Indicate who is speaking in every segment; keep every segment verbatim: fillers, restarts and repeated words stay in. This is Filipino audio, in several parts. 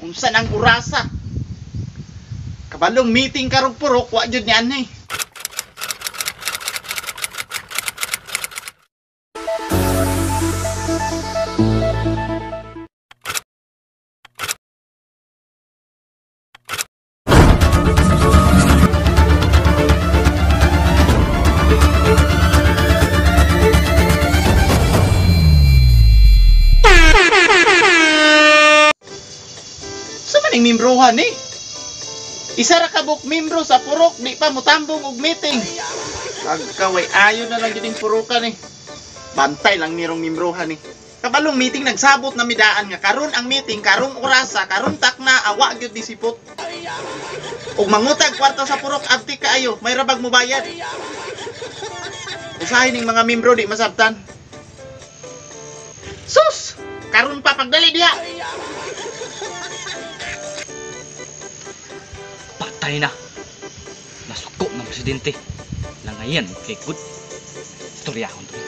Speaker 1: Unsa nang urasa? Kabalong meeting karong purok, wa jud niyan eh. Ning membrohan ni. Isa ra ka buk membro sa purok di pa motambong og meeting. Pagkaway ayo na lang gining purukan ni. Bantay lang nirong membrohan ni. Kabalong meeting nagsabot na midaan nga karon ang meeting karong orasa karong takna awa gyud disipot. Ug mangutag kwarta sa purok abti kaayo, may rabag mo bayad. Usahay ning mga membro di masabtan. Sus! Karon pa pagdali diha.
Speaker 2: Patay na. Nasuko ng presidente. Langayan, kay good. Istorya akong to.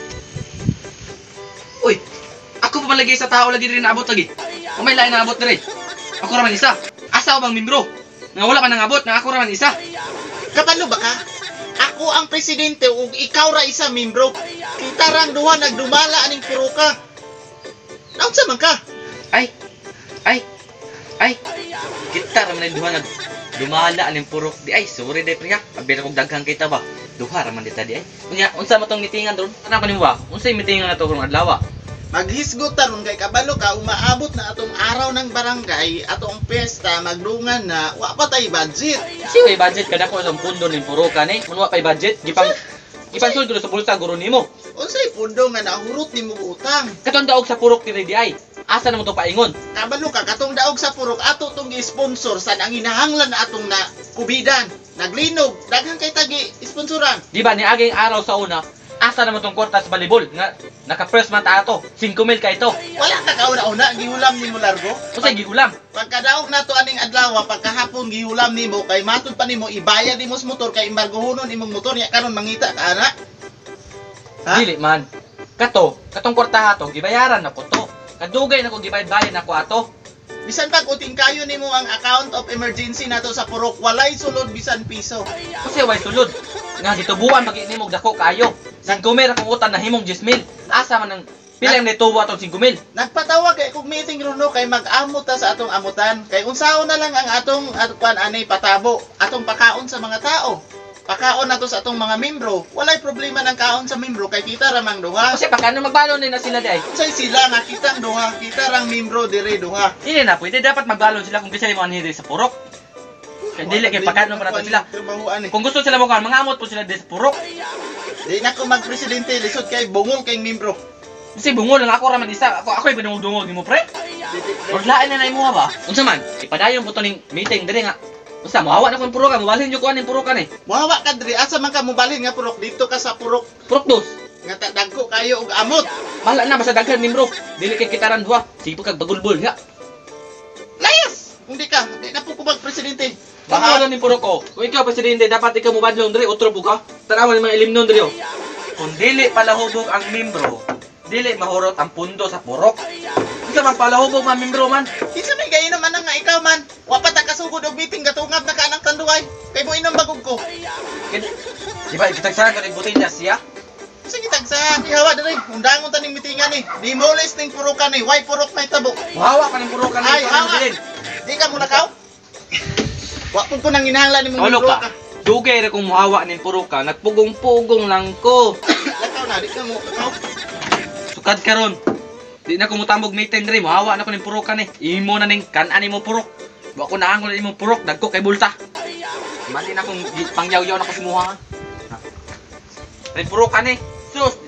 Speaker 2: Uy! Ako pa palagi sa tao lagi rin naabot lagi. O may lain naabot na rin. Ako raman isa. Asa ko bang membro? Nga wala pa nang abot, nga ako raman isa.
Speaker 1: Kabalo ba ka? Ako ang presidente ug ikaw ra isa membro. Kita rang duha nagdumala aning puruka. Naunsa man ka?
Speaker 2: Ay! Ay! Ay! Kita raman ang duha nag dumala aning purok di ay sorry day priya abi na kog daghang kita ba duha ra man dita di ay unya unsa mo tong mitingan ron ana ko nimo ba unsay mitingan nato karong adlaw
Speaker 1: maghisgot taron kay kabalo ka umaabot na atong araw ng barangay atong piyesta magdungan na wa pa tay budget
Speaker 2: si way budget kada ko sa pundo ning purokan eh mun wa pay budget gipang ipansol ko sa bulsa guro nimo
Speaker 1: unsay pundo nga nahurot nimo utang
Speaker 2: katon daog sa purok diri di ay asa na mo to paingon
Speaker 1: kabalo ka katong daog sa purok ato tong gi-sponsor san ang hinahanglan na atong na kubidan naglinog daghang kay tagi sponsoran
Speaker 2: di ba ni aging araw sa una asa na mo tong kwarta sa volleyball nga naka first month ato five mil kay to
Speaker 1: wala ka kauna-una gihulam nimo largo
Speaker 2: unsay gihulam
Speaker 1: pagkadaog nato aning adlaw pagkahapon gihulam nimo kay matud pa nimo ibayad nimo sa motor kay embargohonon imong motor nya karon mangita ka ana
Speaker 2: ha dili man kato katong kwarta ato gibayaran na ko to kadugay na ko gibayad-bayad na ko ato.
Speaker 1: Bisan pag uting kayo nimo ang account of emergency nato sa purok, walay sulod bisan piso.
Speaker 2: Kasi way sulod. Nga gitubuan pag inimog dako kayo. Sang kumera kung utan na himong ten mil. Asa man ang pilang nitubo atong five mil.
Speaker 1: Nagpatawag kay kog meeting runo kay mag-amot ta sa atong amutan. Kay unsaon na lang ang atong atong anay patabo, atong pakaon sa mga tao. Pakaon nato sa atong mga membro. Walay problema ng kaon sa membro kay kita ra mang duha.
Speaker 2: Kasi pakano magbalon na sila day.
Speaker 1: Unsay sila nga kita ang duha, kita rang membro dire duha.
Speaker 2: Dili na pwede dapat magbalon sila kung bisa mo anhi sa purok. Kay dili kay pakano pa nato sila. Kung gusto sila mo kan mangamot po sila sa purok.
Speaker 1: Di na ko magpresidente lisod kay bungol kay membro.
Speaker 2: Kasi bungol lang ako ra man isa. Ako ako ibadungol-dungol nimo pre. Orlain na na imo ba? Unsa man? Ipadayon po to ning meeting dire nga. Basta, mahawa na kong purokan, mabalhin nyo ko aning purokan eh.
Speaker 1: Mahawa ka diri, asa man ka mabalhin nga purok, dito ka sa purok.
Speaker 2: Purok dos.
Speaker 1: Nga dagko kayo og amot.
Speaker 2: Mahala na, basta daghan membro. Dili kay kitaran duha, sige kag bagulbol nga.
Speaker 1: Layas! Hindi ka, di na po ko mag-presidente.
Speaker 2: Bahala ni purok ko. Kung ikaw presidente, dapat ikaw mubadlong diri, utro po ka. Tanawan ni mga elimnon diri. Kung dili palahubog ang membro, dili mahurot ang pundo sa purok. Isa man palahubog mga membro man.
Speaker 1: Isa may gayon naman nga ikaw man. Wapat ang kasugod og meeting gatungab na kanang tanduay. Kay mo inom bagog ko.
Speaker 2: Di ba kitagsahan ka ning botella siya?
Speaker 1: Sige tagsa, ihawa diri. Undangon ta ning meetingan ni. Di mo list ning purokan ni. Why purok may tabo?
Speaker 2: Muhawa ka ng purokan ni.
Speaker 1: Ay, hawa. Di ka mo nakaw? Wa pud ko nang inahanglan nimong
Speaker 2: membro ka. Dugay ra kong muhawa ning purokan, nagpugong-pugong lang ko.
Speaker 1: Lakaw na, di ka mo nakaw.
Speaker 2: Sukad karon. Di na ko mutambog meeting diri, muhawa na ko ning purokan eh. Imo na ning kan-ani mo purok. Wa ko naangol na imong purok, dagko kay bulta. Mali na kong pangyaw-yaw na ko simuha. Ning purokan eh. Sus,